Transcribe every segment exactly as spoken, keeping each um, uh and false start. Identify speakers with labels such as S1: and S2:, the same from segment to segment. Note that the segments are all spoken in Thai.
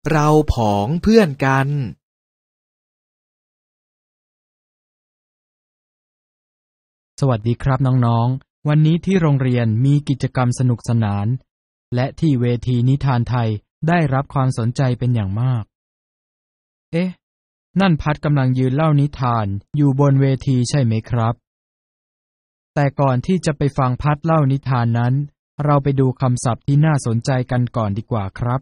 S1: เราผองเพื่อนกัน
S2: สวัสดีครับน้องๆวันนี้ที่โรงเรียนมีกิจกรรมสนุกสนานและที่เวทีนิทานไทยได้รับความสนใจเป็นอย่างมากเอ๊ะนั่นพัดกำลังยืนเล่านิทานอยู่บนเวทีใช่ไหมครับแต่ก่อนที่จะไปฟังพัดเล่านิทานนั้นเราไปดูคำศัพท์ที่น่าสนใจกันก่อนดีกว่าครับ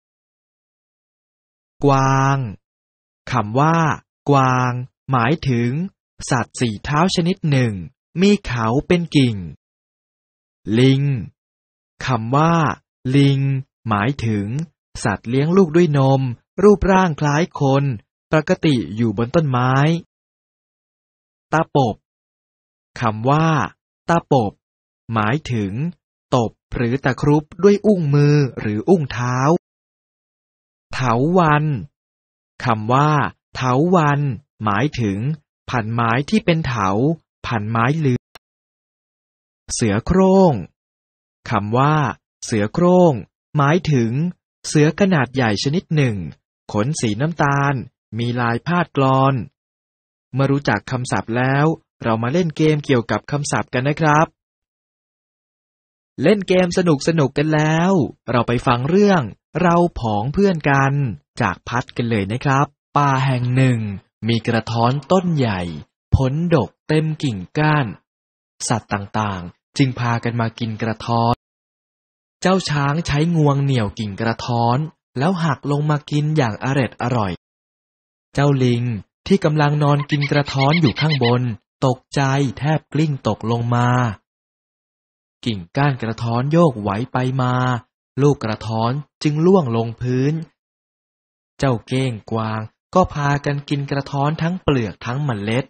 S1: กวางคำว่ากวางหมายถึงสัตว์สี่เท้าชนิดหนึ่งมีเขาเป็นกิ่งลิงคำว่าลิงหมายถึงสัตว์เลี้ยงลูกด้วยนมรูปร่างคล้ายคนปกติอยู่บนต้นไม้ตาปบคำว่าตาปบหมายถึงตบหรือตะครุบด้วยอุ้งมือหรืออุ้งเท้าเถาวัลย์คำว่าเถาวัลย์หมายถึงพันไม้ที่เป็นเถาพันไม้เลื้อยเสือโคร่งคำว่าเสือโคร่งหมายถึงเสือขนาดใหญ่ชนิดหนึ่งขนสีน้ำตาลมีลายพาดกลอนเมื่อรู้จักคำศัพท์แล้วเรามาเล่นเกมเกี่ยวกับคำศัพท์กันนะครับเล่นเกมสนุกสนุกกันแล้วเราไปฟังเรื่องเราผองเพื่อนกันจากพัดกันเลยนะครับป่าแห่งหนึ่งมีกระท้อนต้นใหญ่ผลดกเต็มกิ่งก้านสัตว์ต่างๆจึงพากันมากินกระท้อนเจ้าช้างใช้งวงเหนี่ยวกิ่งกระท้อนแล้วหักลงมากินอย่างอร็ดอร่อยเจ้าลิงที่กำลังนอนกินกระท้อนอยู่ข้างบนตกใจแทบกลิ้งตกลงมากิ่งก้านกระท้อนโยกไหวไปมาลูกกระท้อนจึงล่วงลงพื้นเจ้าเก้งกวางก็พากันกินกระท้อนทั้งเปลือกทั้งเมล็ด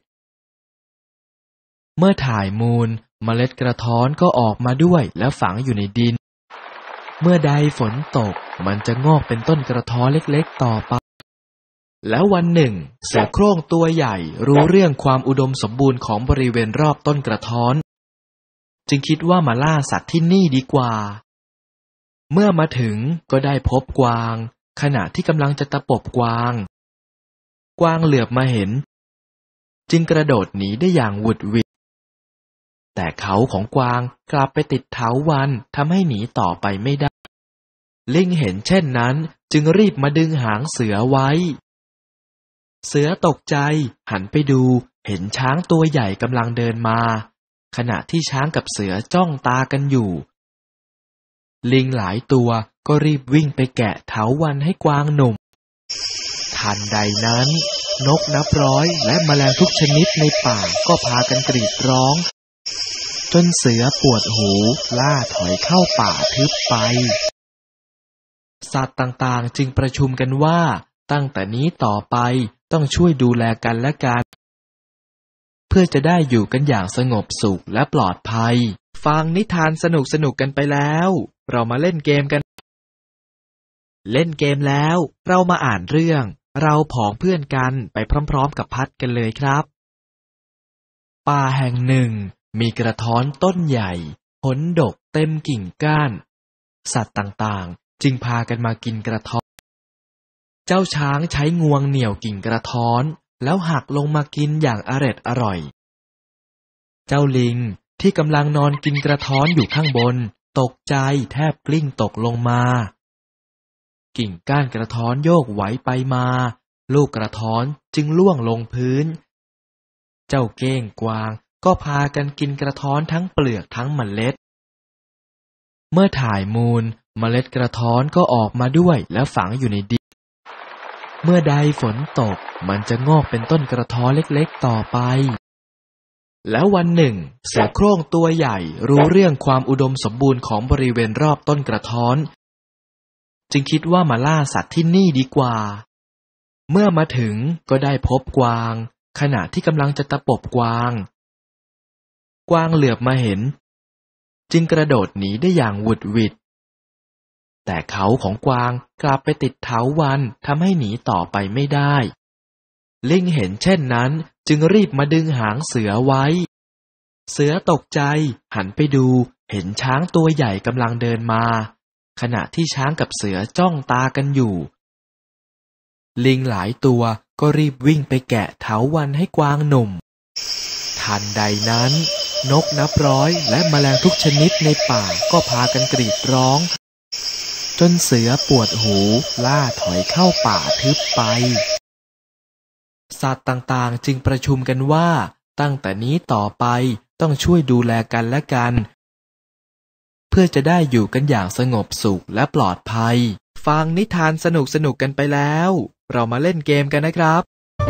S1: เมื่อถ่ายมูลเมล็ดกระท้อนก็ออกมาด้วยแล้วฝังอยู่ในดินเมื่อใดฝนตกมันจะงอกเป็นต้นกระท้อนเล็กๆต่อไปแล้ววันหนึ่งเสือโคร่งตัวใหญ่รู้เรื่องความอุดมสมบูรณ์ของบริเวณรอบต้นกระท้อนจึงคิดว่ามาล่าสัตว์ที่นี่ดีกว่าเมื่อมาถึงก็ได้พบกวางขณะที่กำลังจะตะปบกวางกวางเหลือบมาเห็นจึงกระโดดหนีได้อย่างหวุดหวิดแต่เขาของกวางกลับไปติดเถาวัลย์ทำให้หนีต่อไปไม่ได้ลิงเห็นเช่นนั้นจึงรีบมาดึงหางเสือไว้เสือตกใจหันไปดูเห็นช้างตัวใหญ่กำลังเดินมาขณะที่ช้างกับเสือจ้องตากันอยู่ลิงหลายตัวก็รีบวิ่งไปแกะเถาวัลย์ให้กวางหนุ่มทันใดนั้นนกนับร้อยและแมลงทุกชนิดในป่าก็พากันกรีดร้องจนเสือปวดหูล่าถอยเข้าป่าทึบไปสัตว์ต่างๆจึงประชุมกันว่าตั้งแต่นี้ต่อไปต้องช่วยดูแลกันและกันเพื่อจะได้อยู่กันอย่างสงบสุขและปลอดภัยฟังนิทานสนุกๆกันไปแล้วเรามาเล่นเกมกันเล่นเกมแล้วเรามาอ่านเรื่องเราผองเพื่อนกันไปพร้อมๆกับพัดกันเลยครับป่าแห่งหนึ่งมีกระท้อนต้นใหญ่ผลดกเต็มกิ่งก้านสัตว์ต่างๆจึงพากันมากินกระท้อนเจ้าช้างใช้งวงเหนี่ยวกิ่งกระท้อนแล้วหักลงมากินอย่างอร็ดอร่อยเจ้าลิงที่กำลังนอนกินกระท้อนอยู่ข้างบนตกใจแทบกลิ้งตกลงมากิ่งก้านกระท้อนโยกไหวไปมาลูกกระท้อนจึงล่วงลงพื้นเจ้าเก้งกวางก็พากันกินกระท้อนทั้งเปลือกทั้งเมล็ดเมื่อถ่ายมูลเมล็ดกระท้อนก็ออกมาด้วยแล้วฝังอยู่ในดินเมื่อใดฝนตกมันจะงอกเป็นต้นกระท้อนเล็กๆต่อไปแล้ววันหนึ่งเสือโคร่งตัวใหญ่รู้เรื่องความอุดมสมบูรณ์ของบริเวณรอบต้นกระท้อนจึงคิดว่ามาล่าสัตว์ที่นี่ดีกว่าเมื่อมาถึงก็ได้พบกวางขณะที่กำลังจะตะปบกวางกวางเหลือบมาเห็นจึงกระโดดหนีได้อย่างหวุดหวิดแต่เขาของกวางกลับไปติดเถาวัลย์ทำให้หนีต่อไปไม่ได้ลิงเห็นเช่นนั้นจึงรีบมาดึงหางเสือไว้เสือตกใจหันไปดูเห็นช้างตัวใหญ่กำลังเดินมาขณะที่ช้างกับเสือจ้องตากันอยู่ลิงหลายตัวก็รีบวิ่งไปแกะเถาวัลย์ให้กวางหนุ่มทันใดนั้นนกนับร้อยและแมลงทุกชนิดในป่าก็พากันกรีดร้องจนเสือปวดหูล่าถอยเข้าป่าทึบไปสัตว์ต่างๆจึงประชุมกันว่าตั้งแต่นี้ต่อไปต้องช่วยดูแลกันและกันเพื่อจะได้อยู่กันอย่างสงบสุขและปลอดภัยฟังนิทานสนุกๆกันไปแล้วเรามาเล่นเกมกันนะครับ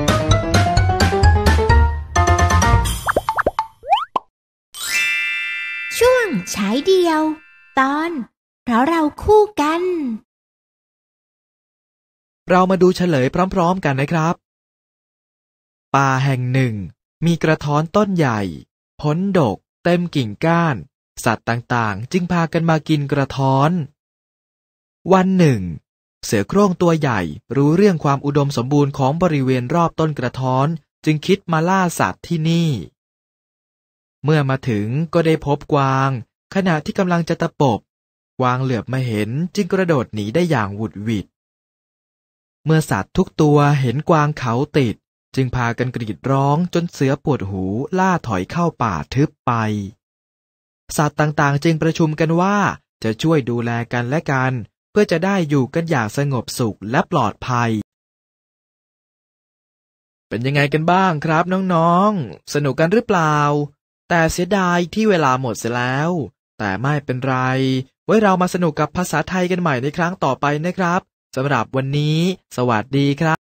S3: ช่วงฉายเดียวตอนเพราะเราคู่กัน
S1: เรามาดูเฉลยพร้อมๆกันนะครับป่าแห่งหนึ่งมีกระท้อนต้นใหญ่ผลดกเต็มกิ่งก้านสัตว์ต่างๆจึงพากันมากินกระท้อนวันหนึ่งเสือโคร่งตัวใหญ่รู้เรื่องความอุดมสมบูรณ์ของบริเวณรอบต้นกระท้อนจึงคิดมาล่าสัตว์ที่นี่เมื่อมาถึงก็ได้พบกวางขณะที่กำลังจะตะปบกวางเหลือบมาเห็นจึงกระโดดหนีได้อย่างหวุดหวิดเมื่อสัตว์ทุกตัวเห็นกวางเขาติดจึงพากันกรีดร้องจนเสือปวดหูล่าถอยเข้าป่าทึบไปสัตว์ต่างๆจึงประชุมกันว่าจะช่วยดูแลกันและกันเพื่อจะได้อยู่กันอย่างสงบสุขและปลอดภัยเป็นยังไงกันบ้างครับน้องๆสนุกกันหรือเปล่าแต่เสียดายที่เวลาหมดเสียแล้วแต่ไม่เป็นไรไว้เรามาสนุกกับภาษาไทยกันใหม่ในครั้งต่อไปนะครับสำหรับวันนี้สวัสดีครับ